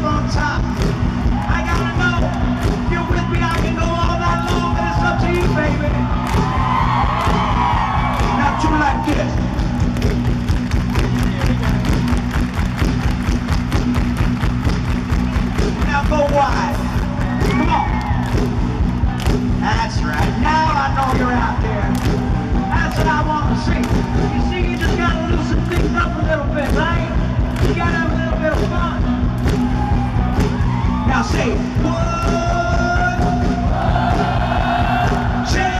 on top. I gotta know if you're with me. I can go all night long, but it's up to you, baby. Now do like this. Now go wide. Come on. That's right. Now I know you're out there. That's what I want to see. You see, you just gotta loosen things up a little bit, right? You gotta have a little bit of fun. Now say, one, two,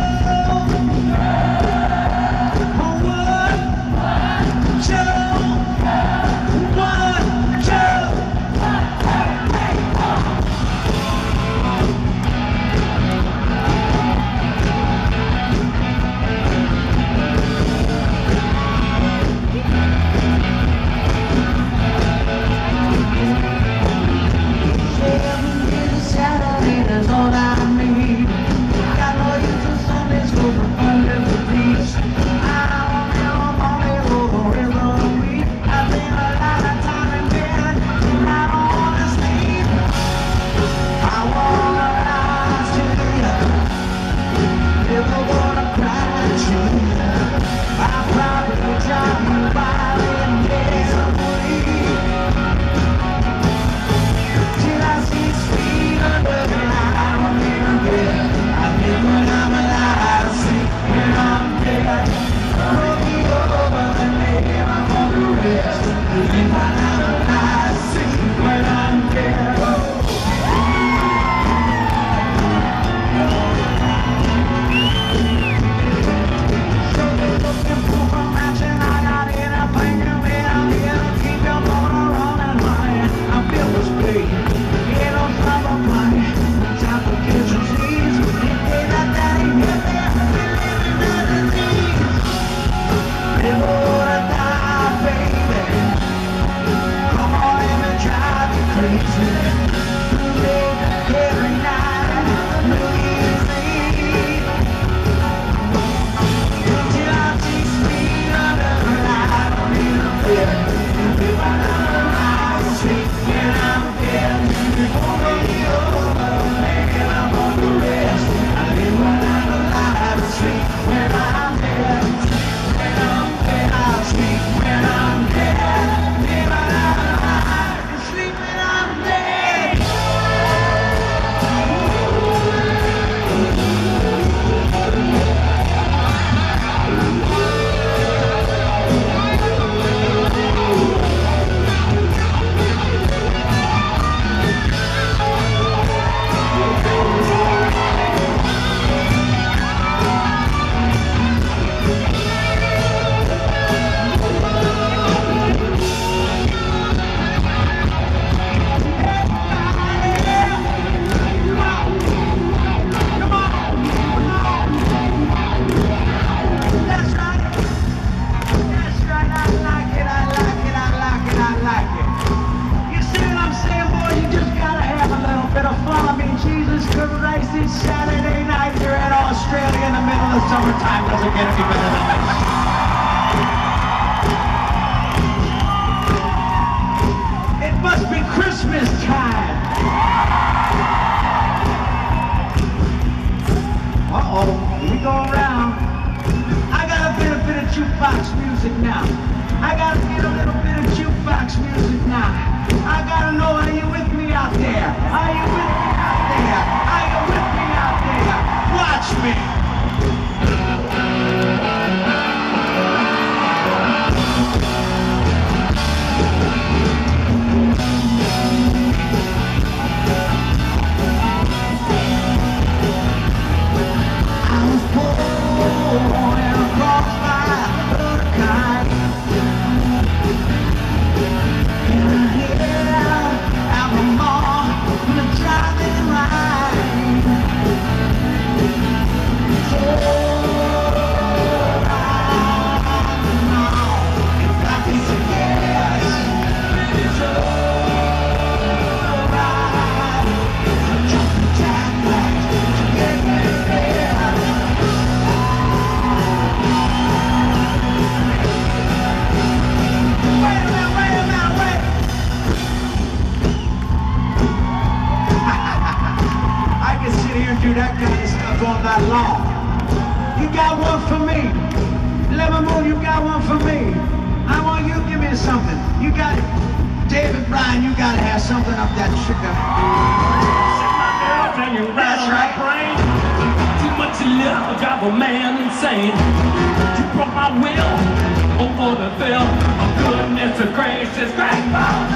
Saturday night here in Australia in the middle of summertime. Doesn't get any better than this. It must be Christmas time. Uh-oh, here we go around. I got a bit of jukebox music now. I got a little bit of jukebox music now. I gotta know, are you with me out there? Are you with me out there? Are you with me out there? Watch me. I was born across my kite. all that long. You got one for me. Lemon Moon, you got one for me. I want you to give me something. You got it. David Bryan, you gotta have something up that sugar. That's right. Too much love drive a man insane. You broke my will over the film of goodness and gracious, great love.